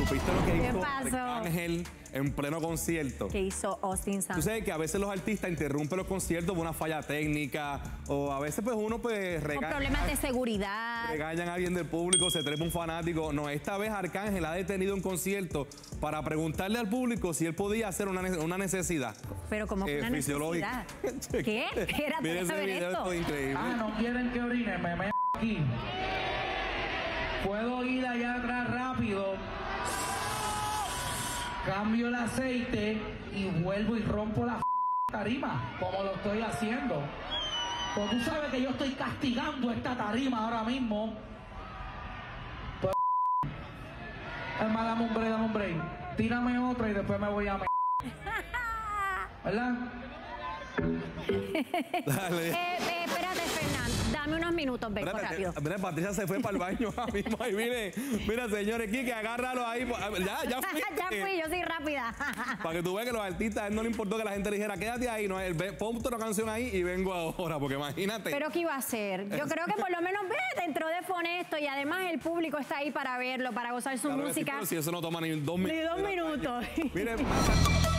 ¿Supiste lo que ¿Qué hizo pasó? Arcángel en pleno concierto? ¿Qué hizo Austin Tú Santos? sabes que a veces los artistas interrumpen los conciertos por una falla técnica o a veces pues uno pues Con problemas de seguridad. regañan a alguien del público, se trepa un fanático. No, esta vez Arcángel ha detenido un concierto para preguntarle al público si él podía hacer una necesidad. Pero como que una fisiológica. necesidad. ¿Qué? Espérate, Mira ese déjame ver video, esto. esto es increíble. Ah, no quieren que orine, me aquí. Puedo ir allá atrás rápido, cambio el aceite y vuelvo y rompo la tarima, como lo estoy haciendo. Pues tú sabes que yo estoy castigando esta tarima ahora mismo. Pues, es más, dame un break. Tírame otra y después me voy a ¿verdad? Dale. Espérate, Fernán, dame unos minutos, vengo rápido. Mira, Patricia se fue para el baño ahora mismo. Ahí mire, mira, señores, Kike, agárralo ahí. Ya fui. Ya fui, yo soy rápida. Para que tú veas que los artistas, a él no le importó que la gente le dijera, quédate ahí, no, pon otra canción ahí y vengo ahora, porque imagínate. Pero ¿qué iba a hacer? Yo creo que por lo menos dentro de Fonesto y además el público está ahí para verlo, para gozar su Claro que sí, música. pero si eso no toma ni 2 minutos. Ni 2 minutos. Mire,